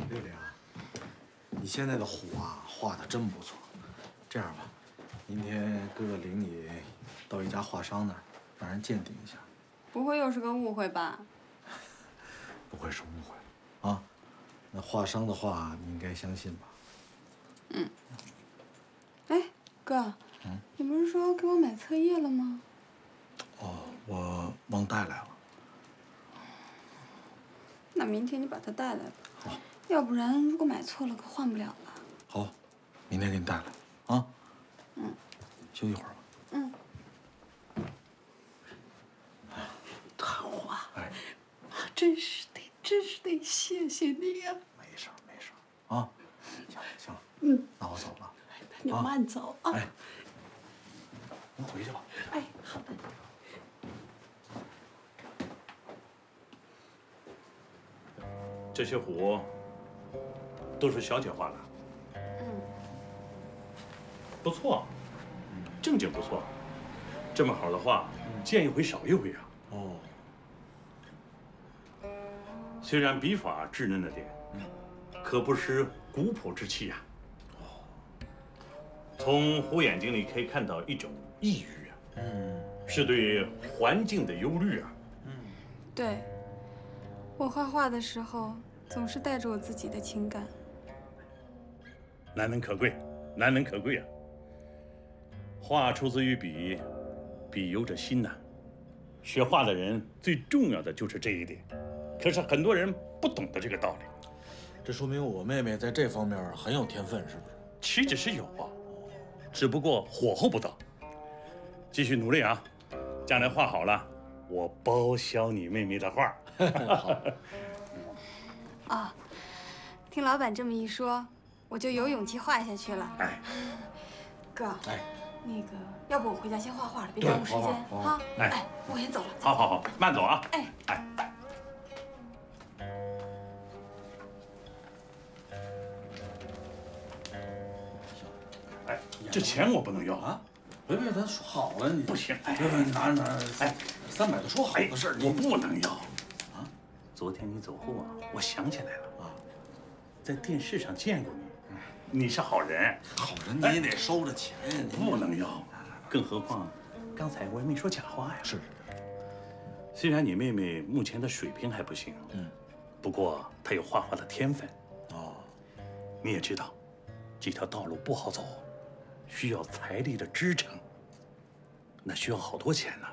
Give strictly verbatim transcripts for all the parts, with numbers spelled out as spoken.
六玲，你现在的虎啊，画的真不错。这样吧，明天哥哥领你到一家画商那儿，让人鉴定一下。 不会又是个误会吧？ 不会是误会，啊？那画商的话，你应该相信吧？ 嗯。哎，哥， 嗯， 你不是说给我买册页了吗？ 哦，我忘带来了。 那明天你把它带来吧。 好。 要不然如果买错了，可换不了了。 好，明天给你带来，啊？ 嗯。 休息会儿吧。 嗯。 团花， 哎， 真是得，真是得谢谢你呀！ 没事儿，没事儿，啊。行了，行了， 嗯， 那我走了。 你慢走啊。 哎，您回去吧。 哎，好的。 这些虎都是小姐画的。 嗯。 不错，正经不错。这么好的画，见一回少一回啊。 哦。 虽然笔法稚嫩了点，可不失古朴之气呀。 哦。 从虎眼睛里可以看到一种抑郁啊。嗯。是对环境的忧虑啊。 嗯。对。我画画的时候，总是带着我自己的情感。 难能可贵，难能可贵啊！画出自于笔，笔由着心呐。学画的人最重要的就是这一点，可是很多人不懂得这个道理。 这说明我妹妹在这方面很有天分，是不是？ 岂止是有啊，只不过火候不到。继续努力啊！将来画好了，我包销你妹妹的画。 好。 啊，听老板这么一说，我就有勇气画下去了。 哎， 哥， 哎， 那个，要不我回家先画画了，别耽误时间哈。哎，我先走了。 好好好，慢走啊。 哎哎。哎，这钱我不能要啊！ 别别，咱说好了，你不行。哎， 别别，拿着拿着。 哎， 三百都说好的事儿， 我不能要。啊，昨天你走后啊，我想起来了啊，在电视上见过你，你是好人。 好人你也得收着钱呀，你不能要。更何况，刚才我也没说假话呀。 是。 虽然你妹妹目前的水平还不行，嗯，不过她有画画的天分。哦，你也知道，这条道路不好走。需要财力的支撑，那需要好多钱呢。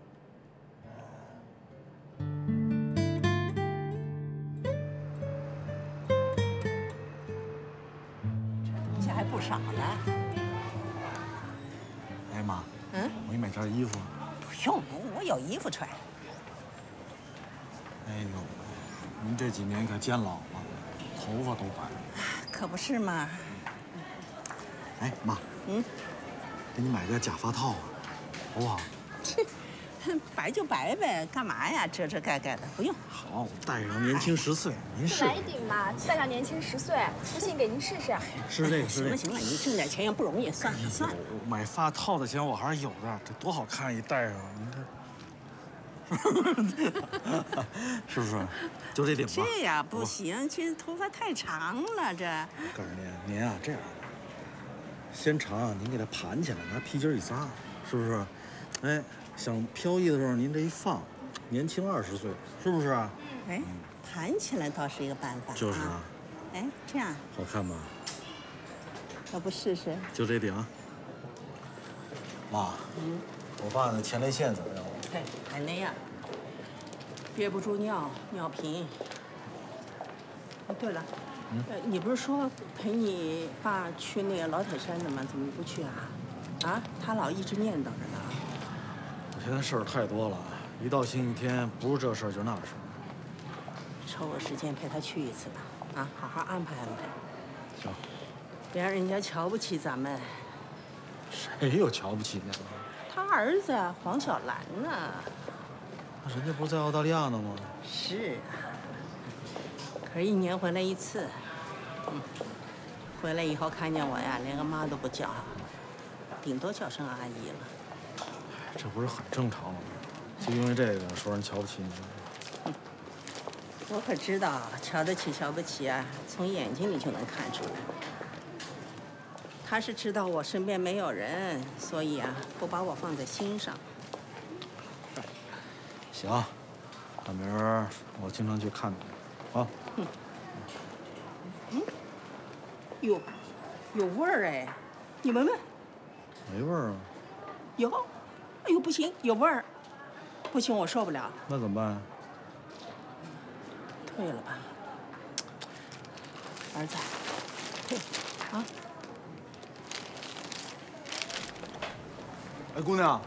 这东西还不少呢。 哎妈， 嗯， 我给你买件衣服。 不用，我有衣服穿。 哎呦，您这几年可见老了，头发都白了。 可不是嘛。 哎妈。嗯，给你买个假发套啊，好不好？ 白就白呗，干嘛呀？遮遮盖盖的，不用。 好，戴上年轻十岁，您试。 来一顶嘛，戴上年轻十岁，不信给您试试。 是这个，是这个。 行了行了，你挣点钱也不容易，算了算了。 买发套的钱我还是有的，这多好看，一戴上，您这。是不是？就这顶吧。 这呀不行，这头发太长了，这。 告诉您，您啊这样。先长，您给它盘起来，拿皮筋一扎，是不是？哎，想飘逸的时候，您这一放，年轻二十岁，是不是啊？ 哎，盘起来倒是一个办法。 就是啊。 哎，这样好看吗？ 要不试试？ 就这顶。妈，嗯，我爸那前列腺怎么样了？ 哎，还那样，憋不住尿，尿频。哦，对了。嗯，你不是说陪你爸去那个老铁山的吗？怎么不去啊？啊，他老一直念叨着呢。 我现在事儿太多了，一到星期天，不是这事儿就那事儿。 抽个时间陪他去一次吧，啊，好好安排安排。 行。 别让人家瞧不起咱们。 谁有瞧不起你的？ 他儿子黄小兰呢。 那人家不是在澳大利亚呢吗？ 是啊。可是，一年回来一次，嗯，回来以后看见我呀，连个妈都不叫，顶多叫声阿姨了。 这不是很正常吗？就因为这个说人瞧不起你？ 嗯， 我可知道，瞧得起瞧不起啊，从眼睛里就能看出来。他是知道我身边没有人，所以啊，不把我放在心上。 行，大明儿我经常去看看，啊。 嗯。嗯。有，有味儿哎，你闻闻。 没味儿啊。 有，哎呦不行，有味儿，不行我受不了。 那怎么办？ 退了吧，儿子，退，啊。 哎，姑娘，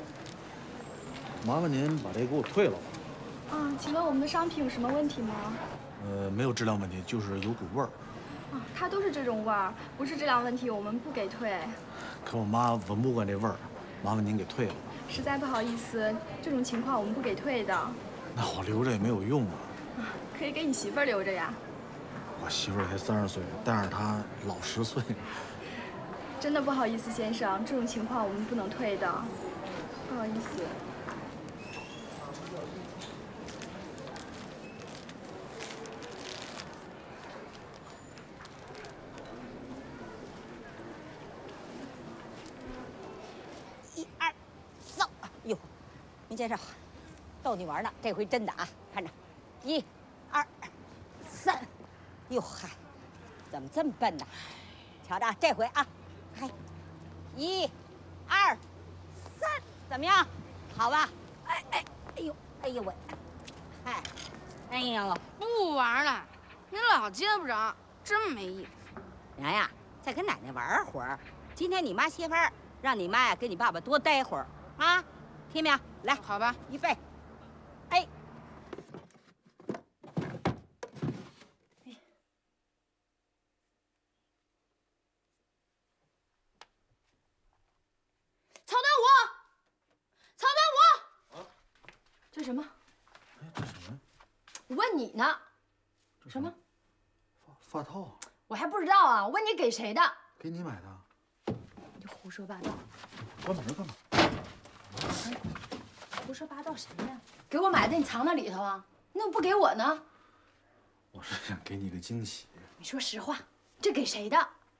麻烦您把这给我退了吧。 嗯，请问我们的商品有什么问题吗？ 呃，没有质量问题，就是有股味儿。 啊，它都是这种味儿，不是质量问题，我们不给退。 可我妈闻不惯这味儿，麻烦您给退了吧。 实在不好意思，这种情况我们不给退的。 那我留着也没有用啊。 啊，可以给你媳妇儿留着呀。 我媳妇儿才三十岁，但是她老十岁。 真的不好意思，先生，这种情况我们不能退的。不好意思。 一二，走！哟，明先生，逗你玩呢，这回真的啊！看着，一、二、三，哟嗨，怎么这么笨呢？瞧着这回啊，嗨，一、二、三，怎么样？好吧？哎哎，哎呦，哎呦喂，嗨，哎呦， 不玩了，你老接不着，真没意思。 娘呀，再跟奶奶玩会儿。今天你妈歇班，让你妈呀跟你爸爸多待会儿啊，听没有？来， 好吧， 预备，哎。 曹端午，曹端午， 啊，这什么？ 哎，这什么呀？ 我问你呢。什么？ 发发套。 我还不知道啊！我问你给谁的？ 给你买的。 你就胡说八道！ 关门干嘛？ 胡说八道什么呀？给我买的你藏那里头啊？你怎么不给我呢？ 我是想给你个惊喜。 你说实话，这给谁的？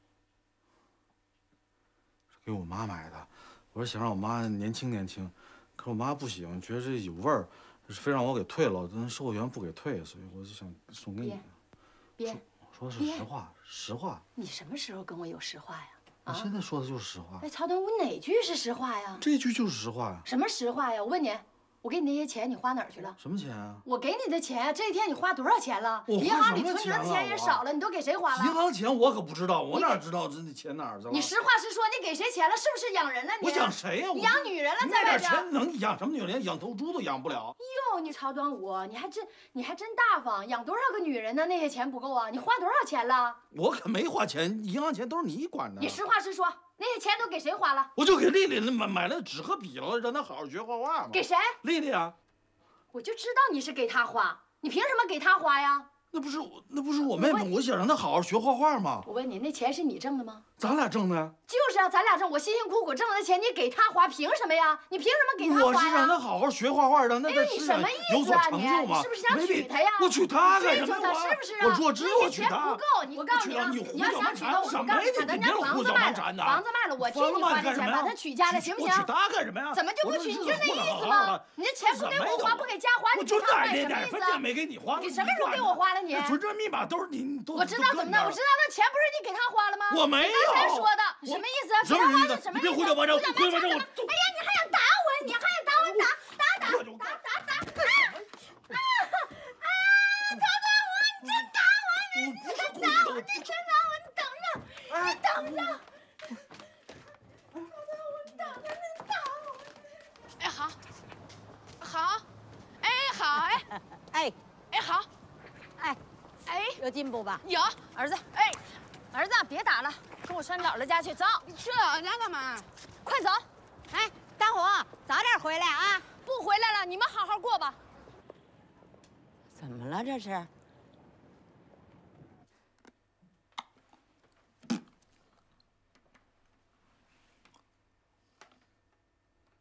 是给我妈买的。我是想让我妈年轻年轻，可我妈不喜欢，觉得这有味儿，非让我给退了。但售货员不给退，所以我就想送给你。 别， 说的是实话，实话。 你什么时候跟我有实话呀？ 我现在说的就是实话。 哎，曹端午哪句是实话呀？ 这句就是实话呀。 什么实话呀？我问你，我给你那些钱你花哪儿去了？ 什么钱啊？ 我给你的钱，这一天你花多少钱了？银行里存折的钱也少了，你都给谁花了？ 银行钱我可不知道，我哪知道这钱哪儿去了？ 你实话实说，你给谁钱了？是不是养人了你？ 我养谁呀？ 你养女人了，在外边。 那点钱能养什么女人？养头猪都养不了。 哟，你曹端午，你还真你还真大方，养多少个女人呢？那些钱不够啊？你花多少钱了？ 我可没花钱，银行钱都是你管的。 你实话实说，那些钱都给谁花了？ 我就给丽丽买买了纸和笔了，让她好好学画画嘛。 给谁？ 丽丽啊。 我就知道你是给她花，你凭什么给她花呀？ 那不是我，那不是我妹妹，我想让她好好学画画嘛。 我问你，那钱是你挣的吗？ 咱俩挣的呀。 就是啊，咱俩挣，我辛辛苦苦挣的钱，你给她花，凭什么呀？你凭什么给她花呀？ 我是让她好好学画画，让她在世上有所成就嘛。 你是不是想娶她呀？ 我娶她干什么？ 我是不是啊？ 我弱智，我娶她。 钱不够，你我告诉你啊，你要想娶她，我告诉你，等人家房子卖了，房子卖了，我替你花这钱把她娶家来，行不行？ 我娶她干什么呀？ 怎么就不娶？你就那意思吗？你这钱不给我花，不给家花，你就哪这点分钱没给你花？ 你什么时候给我花了你？ 存折密码都是你都。 我知道怎么的，我知道那钱不是你给他花了吗？ 我没有。 刚才说的什么意思？ 什么意思？ 什么意思？ 别胡搅蛮缠，胡搅蛮缠！我。 哎呀，你还想打我？你还想打我？打打打打打打打！啊啊！曹端午，你真打我！你真打我！你真打我！你等着！你等着！曹端午，你等着！你打我！ 哎，好，好，哎，好，哎， 哎， 哎，好， 哎。 哎， 有进步吧？ 有， 儿子，哎，儿子，别打了，跟我上姥姥家去，走。 你去姥姥家干嘛？ 快走！ 哎，大虎，早点回来啊！ 不回来了，你们好好过吧。 怎么了这是？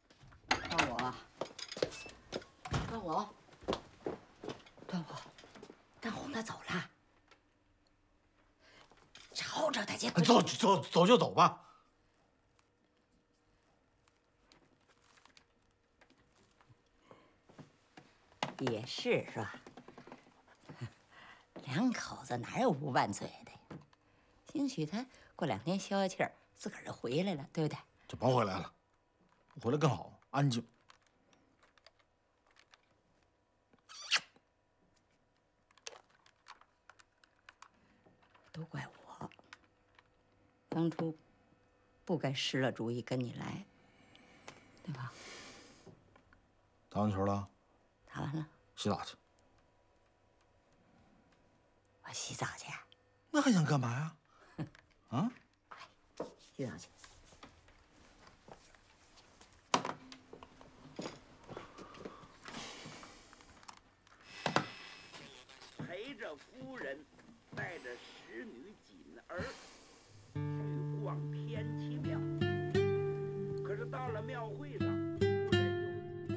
端午，端午，端午。 去。 走走走就走吧。 也是是吧？两口子哪有不拌嘴的呀？兴许他过两天消消气儿，自个儿就回来了，对不对？ 就甭回来了，回来更好，安静。 都怪我，当初不该失了主意跟你来，对吧？ 打完球了？ 打完了， 洗澡去。 我洗澡去。 那还想干嘛呀？啊？ 洗澡去。 陪着夫人，带着使女锦儿去逛天齐庙。可是到了庙会上，夫人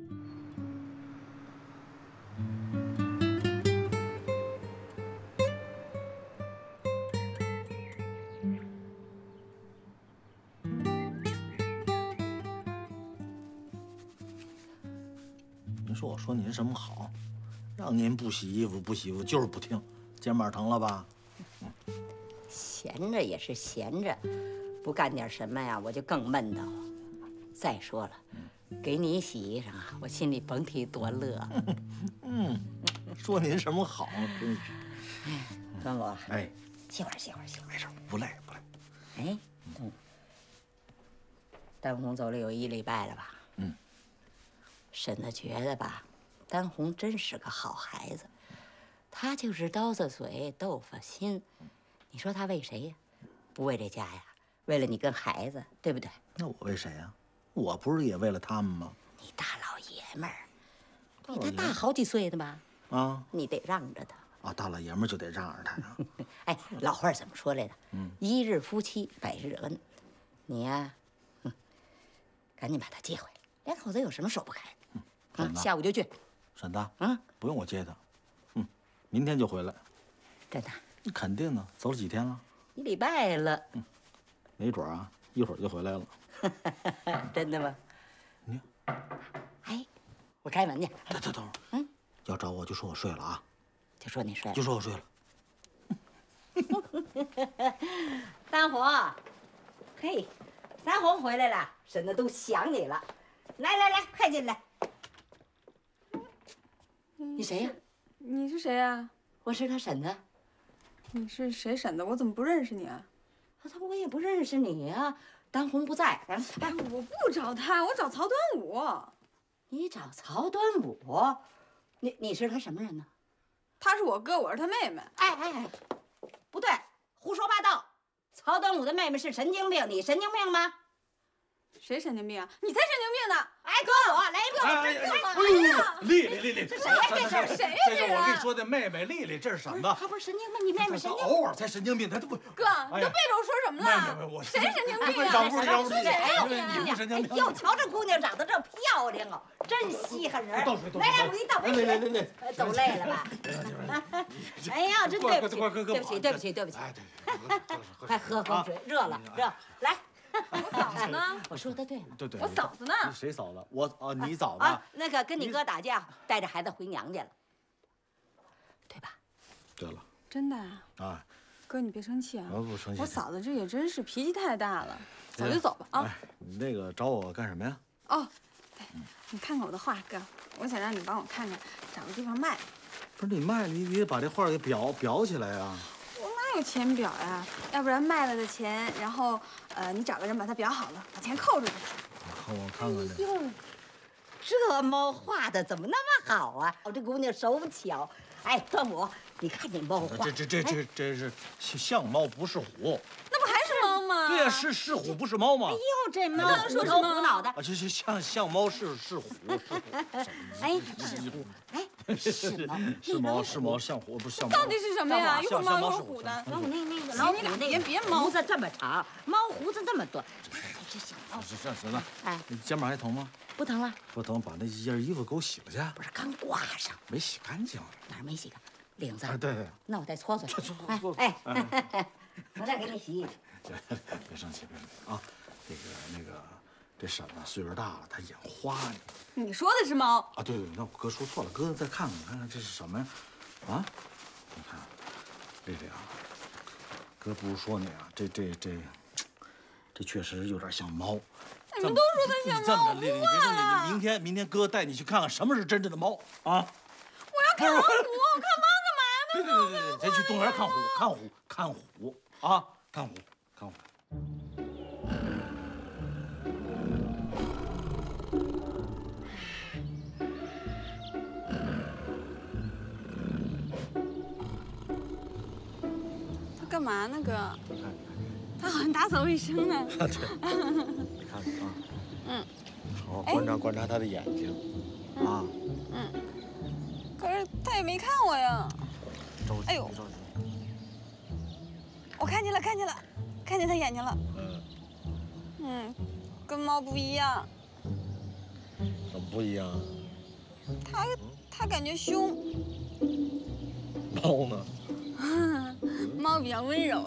您说我说您什么好？让您不洗衣服不洗衣服就是不听，肩膀疼了吧？ 闲着也是闲着，不干点什么呀，我就更闷得慌。再说了，给你洗衣裳啊，我心里甭提多乐。 嗯，说您什么好？真是。 哎，端国， 哎， 歇会儿，歇会儿，歇会儿。 没事，不累不累。 哎，嗯，丹红走了有一礼拜了吧？ 嗯。 婶子觉得吧，丹红真是个好孩子，他就是刀子嘴豆腐心。你说他为谁呀？不为这家呀，为了你跟孩子，对不对？ 那我为谁呀？我不是也为了他们吗？ 你大老爷们儿，比他大好几岁的吧？ 啊， 你得让着他。 啊，大老爷们儿就得让着他呀。 哎，老话怎么说来着？ 嗯， 一日夫妻百日恩。你呀，哼，赶紧把他接回来，两口子有什么说不开的？嗯，下午就去。 婶子， 嗯， 不用我接他，嗯，明天就回来。 真的？ 你肯定的，走了几天了？ 一礼拜了。 嗯，没准啊，一会儿就回来了。 真的吗？ 你， 哎，我开门去。 等等等会儿， 嗯， 要找我就说我睡了啊。 就说你睡了。 就说我睡了。 丹红，嘿，丹红回来了，婶子都想你了。来来来，快进来。你谁呀？ 你是谁呀？ 我是他婶子。 你是谁婶子？我怎么不认识你啊？ 他我也不认识你呀。丹红不在，咱哎，我不找他，我找曹端武。 你找曹端武？你你是他什么人呢？ 他是我哥，我是他妹妹。 哎哎哎，不对，胡说八道！曹端武的妹妹是神经病，你神经病吗？ 谁神经病啊？你才神经病呢！ 哎，哥，我来一个， 哎神经哎呦，丽丽丽丽， 这谁呀？这是谁呀？ 这是我跟你说的妹妹丽丽，这是婶子。 她不是神经病，你妹妹神经病。 偶尔才神经病，她都不。 哥，你都背着我说什么了？ 妹妹，我谁神经病啊？ 长不是长不是， 哎呦， 你不神经病。 哎呦，瞧这姑娘长得这漂亮哦，真稀罕人。 倒水，倒水。 来来，我给你倒杯水。 来来来来， 走累了吧？哎呀，真对不起， 快快快， 对不起，对不起，对不起。 哎，对对， 快喝口水，热了，热。来。 我嫂子呢？ 我说的对吗？ 对对， 我嫂子呢？ 谁嫂子？我啊，你嫂子。 啊，那个跟你哥打架，带着孩子回娘家了，对吧？ 对了。 真的啊？ 啊， 哥，你别生气啊！ 我不生气。 我嫂子这也真是脾气太大了。走就走吧啊！ 你那个找我干什么呀？ 哦，对，你看看我的画，哥，我想让你帮我看看，找个地方卖。 不是你卖，你你得把这画给裱裱起来啊。 哪有钱表呀？要不然卖了的钱，然后呃，你找个人把它裱好了，把钱扣出去。 看我看看去。 哟，这猫画的怎么那么好啊？我这姑娘手巧。哎，端午，你看这猫画， 这这这这这是像猫不是虎。 那不还是猫吗？ 对呀，是是虎不是猫吗？ 哎呦，这猫虎头虎脑的。 啊，这是像像猫是是虎是虎。 哎，是虎，哎，是猫， 是猫是猫像虎不是像猫。 到底是什么呀？一会儿猫一会儿虎的。 老虎那那个老虎那别别猫胡子这么长，猫胡子这么短，这小猫。 是是是的。 哎， 你肩膀还疼吗？ 不疼了。 不疼，把那一件衣服给我洗了去。 不是刚挂上， 没洗干净。 哪儿没洗干？领子。 啊，对对。 那我再搓搓。 搓搓搓。 哎哎， 我再给你洗。 别生气，别生气啊！这个那个，这婶子岁数大了，她眼花呢。 你说的是猫啊？对对，那我哥说错了，哥再看看看看这是什么呀？啊？你看，丽丽啊，哥不是说你啊，这这这，这确实有点像猫。 你们都说它像猫， 这么着，丽丽，你别生气，你明天明天哥带你去看看什么是真正的猫啊！ 我要看老虎，我看猫干嘛呢？ 对对对对，咱去动物园看虎，看虎，看虎啊，看虎，看虎。 他干嘛呢，哥？ 你看， 他好像打扫卫生呢。 啊，对，你看啊， 嗯， 好好观察观察他的眼睛，啊， 嗯，可是他也没看我呀。 着急， 哎呦别着急。 我看见了，看见了，看见他眼睛了。 嗯， 嗯，跟猫不一样， 怎么不一样啊？ 他他感觉凶， 猫呢？ 猫比较温柔。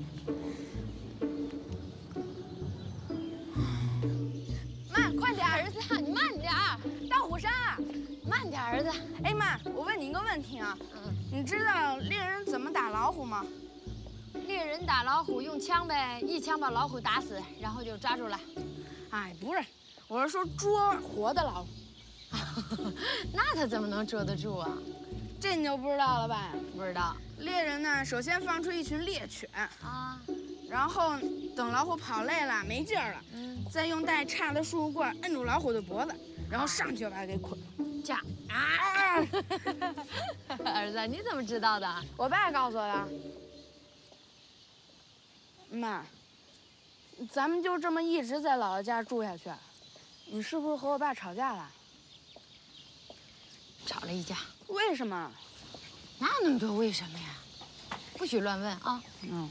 妈，快点，儿子，你慢点儿。大虎山，慢点，儿子。 哎妈，我问你一个问题啊，嗯，你知道猎人怎么打老虎吗？ 猎人打老虎用枪呗，一枪把老虎打死，然后就抓住了。 哎，不是，我是说捉活的老虎。 那他怎么能捉得住啊？ 这你就不知道了吧？ 不知道。 猎人呢，首先放出一群猎犬啊， 然后等老虎跑累了没劲儿了，嗯，再用带叉的树棍摁住老虎的脖子，然后上去就把它给捆。 这样啊！儿子，你怎么知道的？ 我爸告诉我的。妈，咱们就这么一直在姥姥家住下去，你是不是和我爸吵架了？ 吵了一架。 为什么？ 哪有那么多为什么呀？不许乱问啊！ 嗯。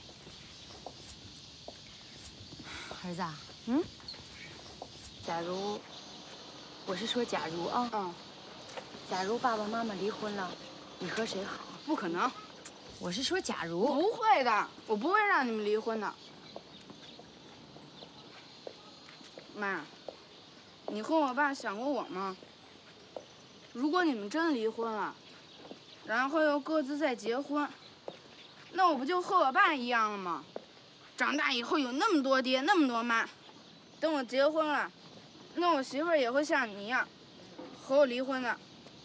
儿子，嗯，假如，我是说假如啊，嗯，假如爸爸妈妈离婚了，你和谁好？ 不可能。 我是说假如。 不会的，我不会让你们离婚的。妈，你和我爸想过我吗？如果你们真离婚了，然后又各自再结婚，那我不就和我爸一样了吗？长大以后有那么多爹，那么多妈。等我结婚了，那我媳妇儿也会像你一样，和我离婚的。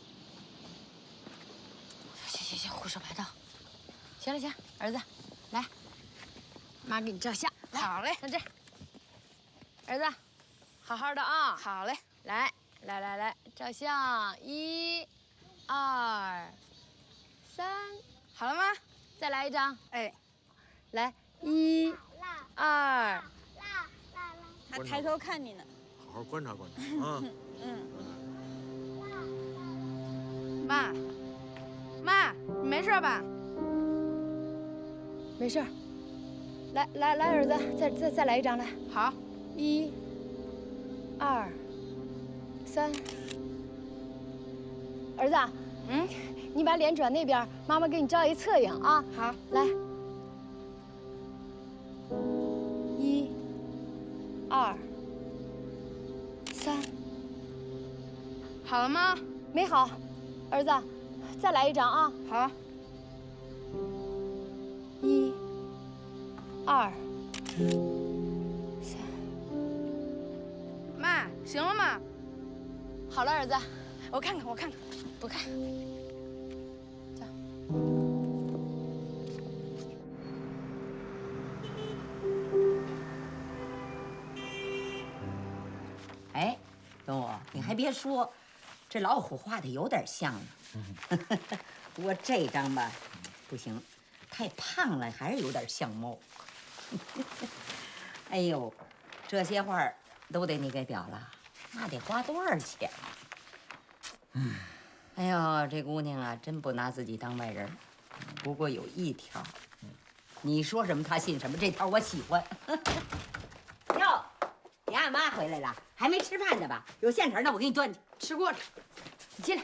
行行行，胡说八道。行了行，儿子，来，妈给你照相。 好嘞， 在这儿。儿子，好好的啊。 好嘞， 来来来来，照相，一、二、三， 好了吗？ 再来一张。 哎， 来，一、二。 他抬头看你呢。 好好观察观察啊。 嗯。 妈，妈，你没事吧？ 没事儿。来来来，儿子，再再再来一张来。 好， 一、二、三。儿子， 嗯， 你把脸转那边，妈妈给你照一侧影啊。 好， 来。一、二、三。 好了吗？ 没好，儿子，再来一张啊。 好。 一、二、三。 妈，行了吗？ 好了，儿子， 我看看，我看看， 不看。走。 哎，东武，你还别说，这老虎画的有点像呢。不过这张吧，不行，太胖了，还是有点像猫。哎呦，这些画都得你给裱了，那得花多少钱？嗯，哎呦，这姑娘啊，真不拿自己当外人。不过有一条，你说什么她信什么，这条我喜欢。哟，你俺妈回来了，还没吃饭呢吧？有现成的，我给你端去，吃过了。你进来。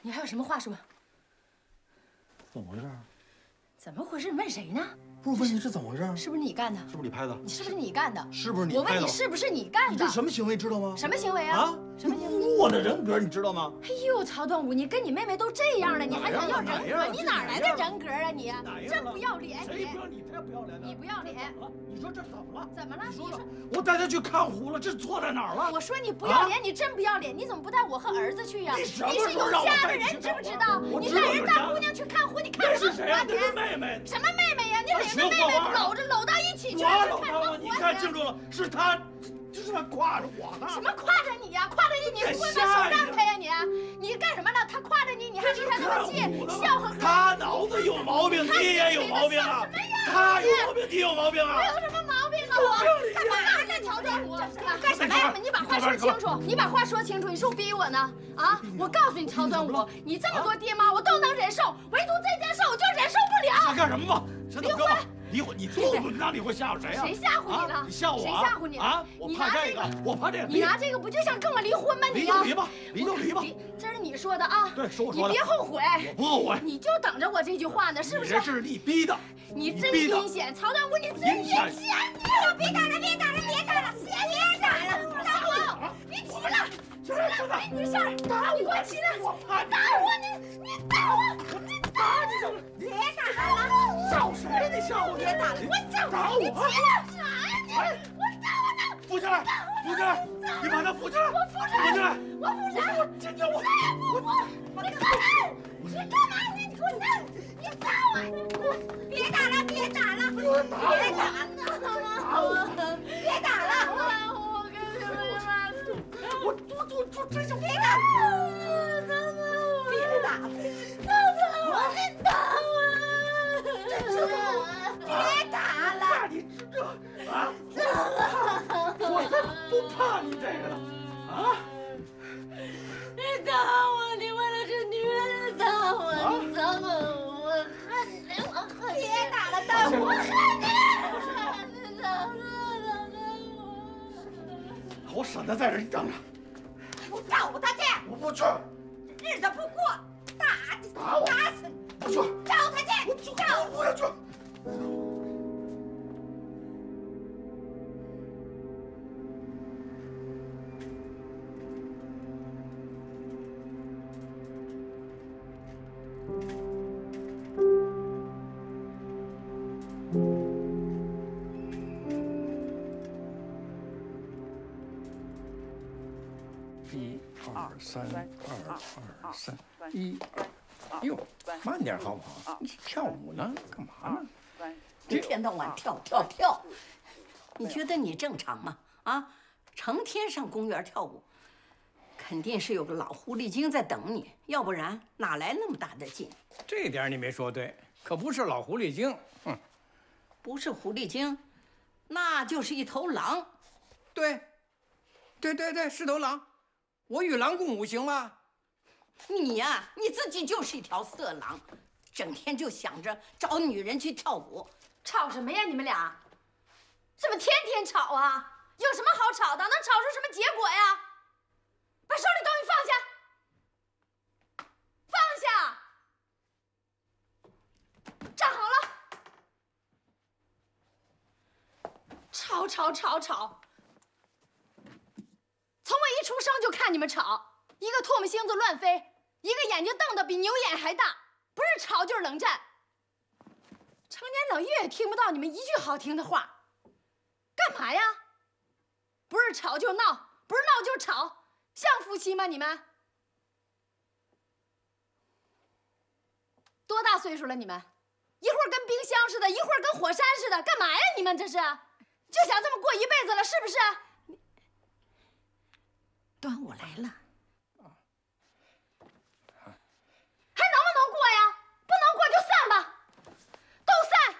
你还有什么话说？ 怎么回事？ 怎么回事？你问谁呢？ 不是问你是怎么回事？ 是不是你干的？ 是不是你拍的？ 你是不是你干的？ 是不是你我拍的？ 问你是不是你干的？ 你这什么行为知道吗？ 什么行为啊？ 啊！ 什么行为？ 侮辱我的人格，你知道吗？ 哎呦，曹端午，你跟你妹妹都这样了，你还想要人格？你哪来的人格啊你？真不要脸！ 谁不要你才不要脸呢？ 你不要脸！ 你说这怎么了？ 怎么了？你说我带他去看湖了，这错在哪儿了？ 我说你不要脸，你真不要脸！你怎么不带我和儿子去呀？ 你什么是有家的人，知不知道？你带人大姑娘去看湖，你看什么湖啊？你是妹妹。 什么妹妹呀？你领着妹妹搂着搂到一起去看什么湖？ 你看清楚了，是他，就是他挎着我的。 什么挎着你呀？挎着你，你不会把手让开呀你？你干什么了？他挎着你，你还离他那么近，笑呵呵。 他脑子有毛病，你也有毛病啊！他有毛病，你有毛病啊！ 我有什么毛病啊？我干嘛呢？曹端午，干什么呀？你把话说清楚，你把话说清楚，你是不是逼我呢？啊！我告诉你，曹端午，你这么多爹妈我都能忍受，唯独这件事我就忍受不了。 想干什么吧？ 离婚。 离婚？你不拿离婚吓唬谁呀？ 谁吓唬你了？ 你吓我？ 谁吓唬你啊？我怕这个，我怕这个。 你拿这个不就想跟我离婚吗？你离就离吧，离就离吧。 这是你说的啊？ 对，是我说的。 你别后悔。 我不后悔。 你就等着我这句话呢，是不是？ 这是你逼的。 你真阴险，曹端午，你真阴险！别打了，别打了，别打了，别别打了！大虎，你起来，起来，没你事儿！打你给我起来！打我，你你打我，你打我！别打了！ 找谁呀？你吓我！ 别打了！我找打我！ 你起来！啥呀你？我打我呢！ 扶起来！扶起来！你把他扶起来！ 我扶起来！ 扶起来！ 我扶起来！ 我今天我我你干嘛？你干嘛？你滚蛋！你打我！别打了！别打了！别打了！打我！别打了！我跟你们我我我我真想别打！别打！我你打我！别打了！ 那你这啊？我才不怕你这个呢！啊！ 你打我！你为了这女人打我！你打我！我恨你！我恨你！别打了，大虎！我恨你！你打我！ 我舍得在这儿等着。 我找他去！ 我不去。 日子不过，打你！ 打我！ 打死你！ 不去！ 找他去！ 我去！ 找我要去！ 一二三，二二三，一二，哟，慢点好不好？你跳舞呢？干嘛呢？ 一天到晚跳跳跳，你觉得你正常吗？啊，成天上公园跳舞，肯定是有个老狐狸精在等你，要不然哪来那么大的劲？ 这点你没说对，可不是老狐狸精，哼， 不是狐狸精，那就是一头狼。 对，对对对，是头狼。我与狼共舞行吗？ 你呀、啊，你自己就是一条色狼，整天就想着找女人去跳舞。 吵什么呀，你们俩？怎么天天吵啊？有什么好吵的？能吵出什么结果呀？把手里东西放下，放下，站好了。吵吵吵吵！从我一出生就看你们吵，一个唾沫星子乱飞，一个眼睛瞪得比牛眼还大，不是吵就是冷战。成年累月也听不到你们一句好听的话，干嘛呀？不是吵就闹，不是闹就吵，像夫妻吗？你们多大岁数了？你们一会儿跟冰箱似的，一会儿跟火山似的，干嘛呀？你们这是就想这么过一辈子了，是不是？ 端午来了， 还能不能过呀？不能过就散吧，都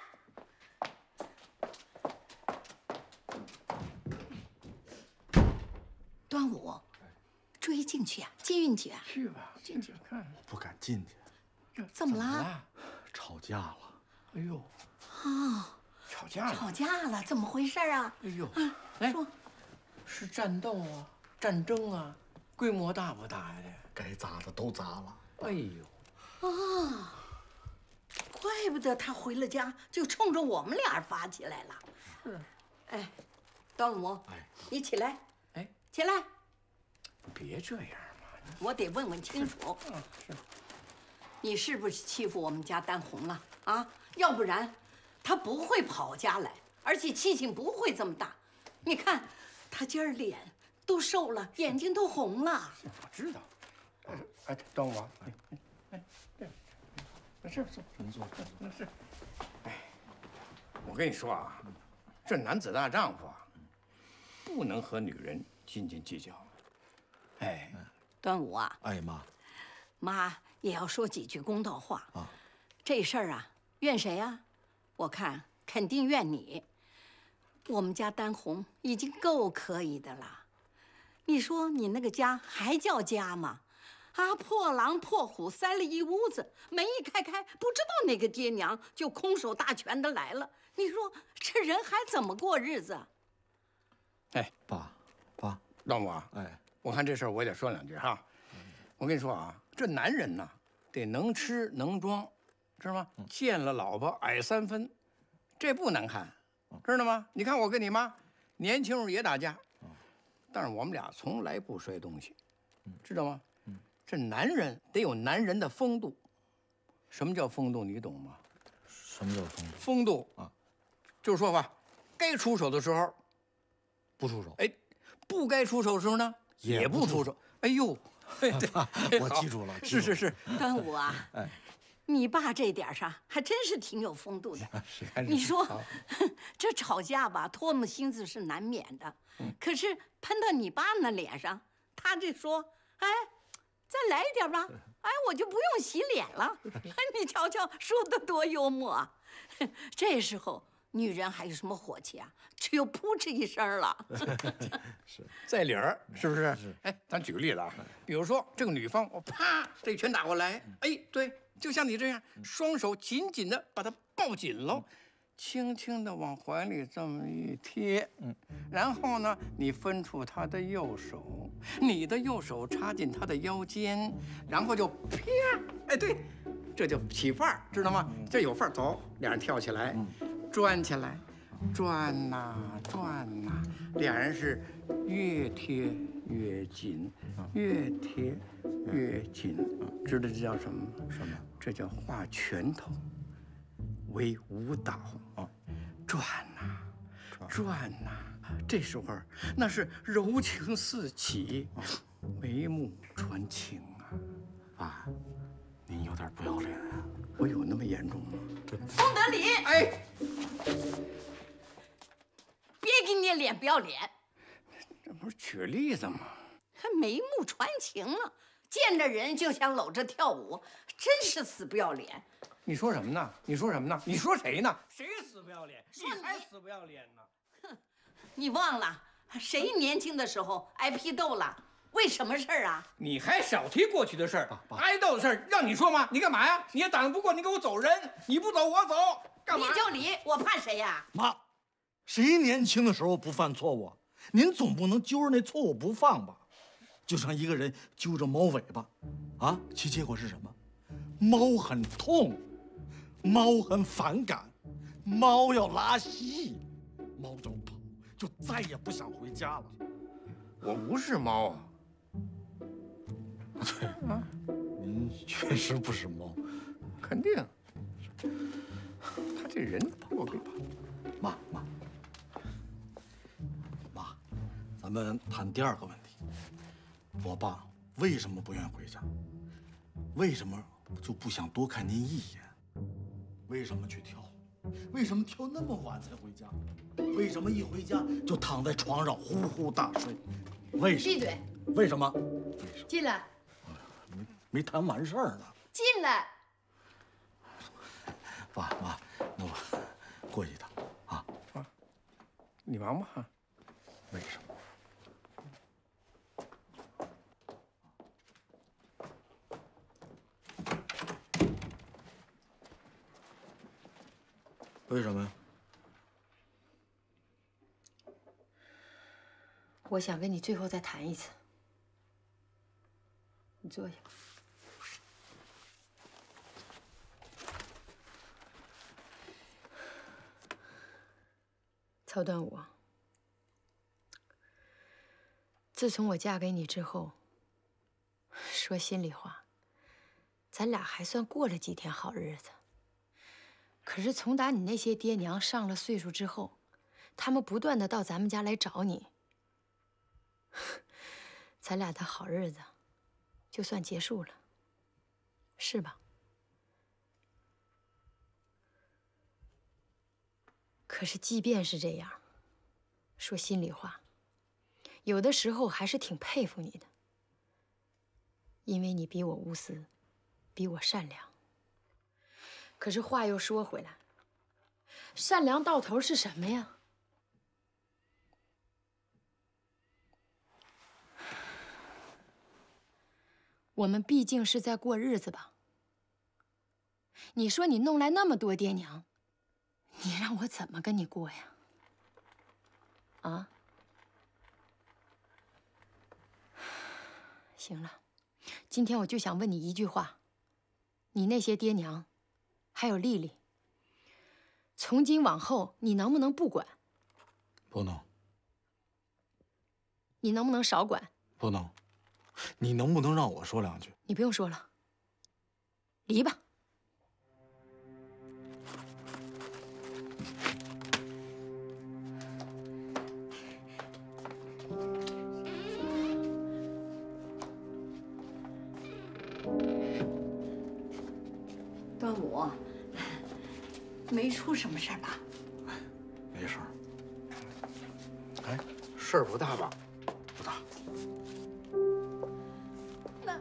散。 端午，追进去啊，进去啊， 去吧，进去看。 不敢进去。 怎么了？ 吵架了。 哎呦， 啊， 吵架了！ 吵架了，怎么回事啊？ 哎呦， 啊， 来， 说， 是战斗啊，战争啊，规模大不大呀？这该砸的都砸了。 哎呦， 啊，怪不得他回了家就冲着我们俩发起来了。 是。 哎，端午， 哎， 你起来。 哎， 起来。 别这样嘛， 我得问问清楚。 嗯，是。 你是不是欺负我们家丹红了啊？要不然，他不会跑家来，而且气性不会这么大。你看，他今儿脸都瘦了，眼睛都红了。 我知道。哎，哎，端午啊，哎哎哎，对，没事，坐，您坐，没事。哎，我跟你说啊，这男子大丈夫啊，不能和女人斤斤计较。哎， 端午啊， 哎妈， 妈也要说几句公道话啊。 这事儿啊，怨谁呀？我看肯定怨你。我们家丹红已经够可以的了，你说你那个家还叫家吗？啊，破狼破虎塞了一屋子，门一开开，不知道哪个爹娘就空手大拳的来了。你说这人还怎么过日子？ 哎， 爸，爸， 端午啊， 哎。 我看这事儿我也得说两句哈。我跟你说啊，这男人呐，得能吃能装，知道吗？见了老婆矮三分，这不难看，知道吗？你看我跟你妈，年轻时候也打架，但是我们俩从来不摔东西，知道吗？这男人得有男人的风度。什么叫风度？你懂吗？ 什么叫风度？ 风度啊，就是说吧，该出手的时候不出手， 哎，不该出手的时候呢？也不出手，哎呦， 我记住了， 是是是， 端午啊， 哎， 你爸这点上还真是挺有风度的。 是， 你说，这吵架吧，唾沫星子是难免的，可是喷到你爸那脸上，他这说，哎，再来一点吧，哎，我就不用洗脸了。你瞧瞧，说的多幽默啊！这时候女人还有什么火气啊？只有扑哧一声了。 是在理儿，是不是？是。哎，咱举个例子啊，比如说这个女方，我啪这一拳打过来，哎，对，就像你这样，双手紧紧的把她抱紧喽，轻轻的往怀里这么一贴，嗯，然后呢，你分出她的右手，你的右手插进她的腰间，然后就啪，哎，对，这就起范儿，知道吗？这有范儿，走，俩人跳起来，转起来。转呐转呐，俩人是越贴越紧，越贴越紧，知道这叫什么吗？什么？这叫画拳头为舞蹈啊，转呐转呐，这时候那是柔情似起，眉目传情啊！ 爸，您有点不要脸啊！ 我有那么严重吗？ 宋德礼， 哎。 别给你脸不要脸， 这不是举例子吗？ 还眉目传情了，见着人就想搂着跳舞，真是死不要脸。 你说什么呢？你说什么呢？你说谁呢？谁死不要脸？你才死不要脸呢！ 哼，你忘了谁年轻的时候挨批斗了？为什么事儿啊？ 你还少提过去的事儿，挨斗的事儿让你说吗？你干嘛呀？你也挡不过，你给我走人！你不走我走，干嘛？ 你就理，我怕谁呀？ 妈。谁年轻的时候不犯错误？您总不能揪着那错误不放吧？就像一个人揪着猫尾巴，啊，其结果是什么？猫很痛，猫很反感，猫要拉稀，猫要跑，就再也不想回家了。 我不是猫啊。 对，啊，您确实不是猫， 肯定。他这人，我给怕。 妈妈。咱们谈第二个问题，我爸为什么不愿回家？为什么就不想多看您一眼？为什么去跳？为什么跳那么晚才回家？为什么一回家就躺在床上呼呼大睡？为什么？ 闭嘴！ 为什么？为什么？ 进来。 没没谈完事儿呢。 进来。 爸妈，那我过去一趟啊啊！你忙吧。 为什么？为什么呀？ 我想跟你最后再谈一次。你坐下。 曹端午，自从我嫁给你之后，说心里话，咱俩还算过了几天好日子。可是从打你那些爹娘上了岁数之后，他们不断的到咱们家来找你，咱俩的好日子就算结束了，是吧？可是即便是这样，说心里话，有的时候还是挺佩服你的，因为你比我无私，比我善良。可是话又说回来，善良到头是什么呀？我们毕竟是在过日子吧。你说你弄来那么多爹娘，你让我怎么跟你过呀？啊？行了，今天我就想问你一句话：你那些爹娘，还有丽丽，从今往后你能不能不管？ 不能。 你能不能少管？ 不能。你能不能让我说两句？ 你不用说了，离吧。 端午，没出什么事儿吧？ 没事儿。 哎，事儿不大吧？ 不大。 那，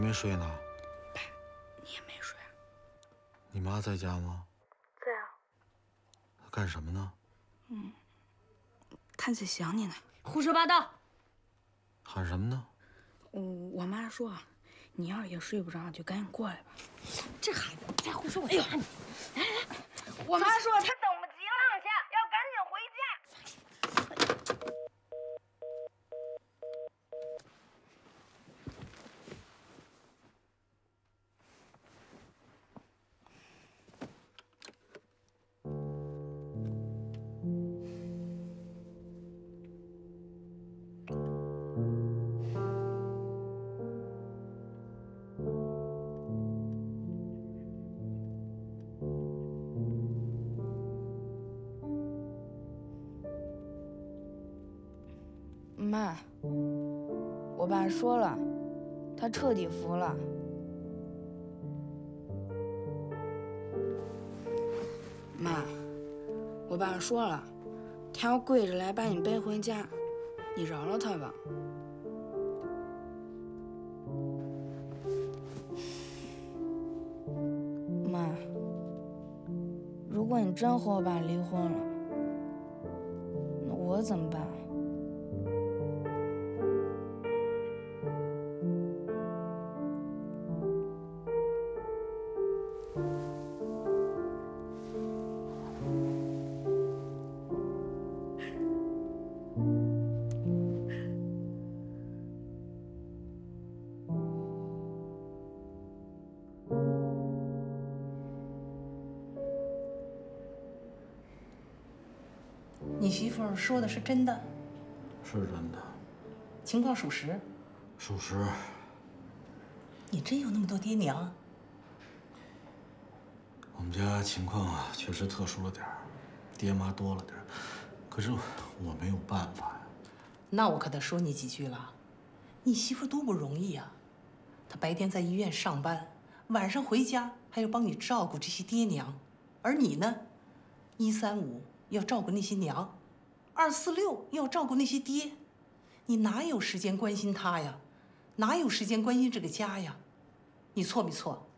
没睡呢？ 爸，你也没睡啊？ 你妈在家吗？ 在啊。 她干什么呢？ 嗯，她在想你呢。 胡说八道！ 喊什么呢？ 我我妈说，你要是也睡不着，就赶紧过来吧。 这孩子再胡说，我哎呦！ 打你！ 来来来，我妈说她等不及了，去，要赶紧回家。妈，我爸说了，他彻底服了。妈，我爸说了，他要跪着来把你背回家，你饶了他吧。妈，如果你真和我爸离婚了，那我怎么办？ 你媳妇儿说的是真的？ 是真的。 情况属实？ 属实。 你真有那么多爹娘？ 我们家情况啊，确实特殊了点儿，爹妈多了点儿，可是我没有办法呀。 那我可得说你几句了。你媳妇儿多不容易啊，她白天在医院上班，晚上回家还要帮你照顾这些爹娘，而你呢，一三五要照顾那些娘，二四六要照顾那些爹，你哪有时间关心她呀？哪有时间关心这个家呀？你错没错？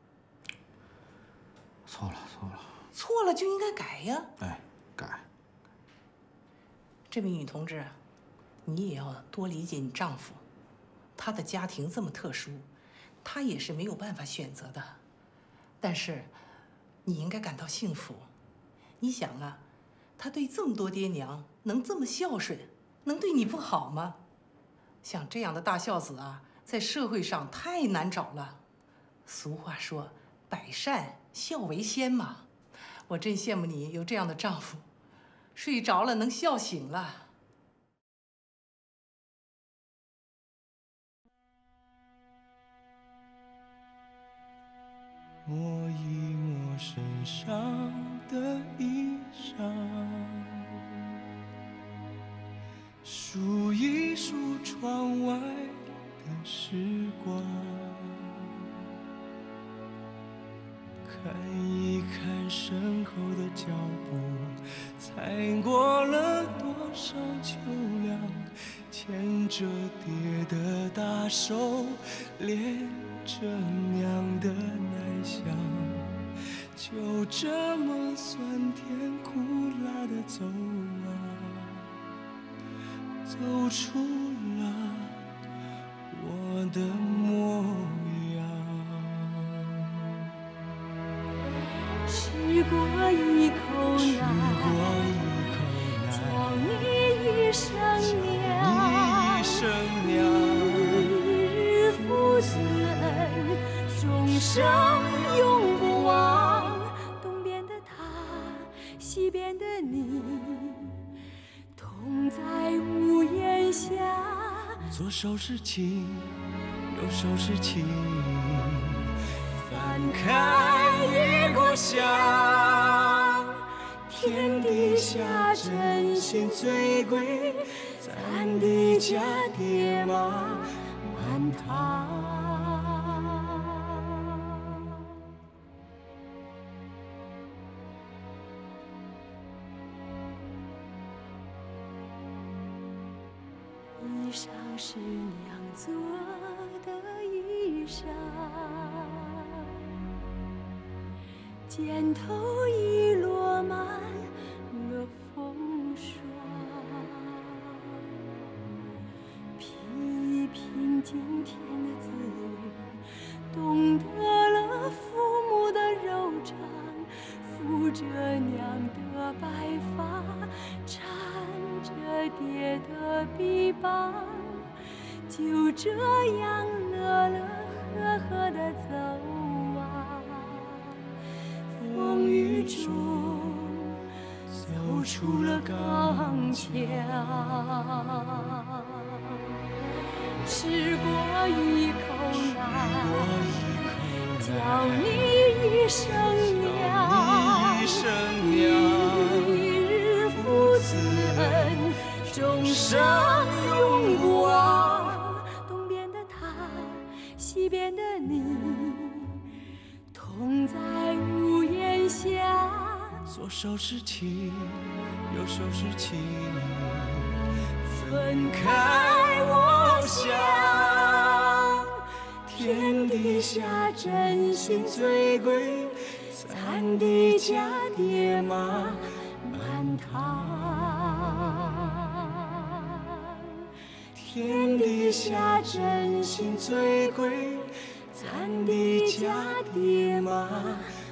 错了，错了。 错了就应该改呀。 哎，改。 这位女同志，你也要多理解你丈夫，他的家庭这么特殊，他也是没有办法选择的。但是，你应该感到幸福。你想啊，他对这么多爹娘能这么孝顺，能对你不好吗？像这样的大孝子啊，在社会上太难找了。俗话说，百善孝为先嘛。我真羡慕你有这样的丈夫，睡着了能笑醒了。 抹一抹身上的衣裳，数一数窗外的时光，看一看身后的脚步，踩过了多少秋凉，牵着爹的大手，恋着娘的奶香，就这么酸甜苦辣的走啊，走出了我的模样。 吃过一口奶，叫你一声娘，日日父子恩，终生永不忘。东边的他，西边的你，同在屋檐下。 左手是情，右手是情，翻开异国乡，天底下真心最贵，咱的家爹妈满堂。 衣裳是娘做的衣上，肩头已落满了风霜。品一品今天的滋味，懂得了父母的柔肠，扶着娘的白发，搀着爹的臂膀，就这样乐乐呵呵地走啊，风雨中走出了刚强。吃过一口奶，叫你一声娘，一日父子恩，终生永光。东边的他，西边的你，同在屋檐下。 左手是情，右手是情， 分开我想。天底下真心最贵，咱的家爹妈满堂。天底下真心最贵，咱的家爹妈。